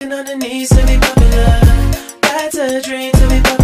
On the knees to be popular. That's a dream to be popular.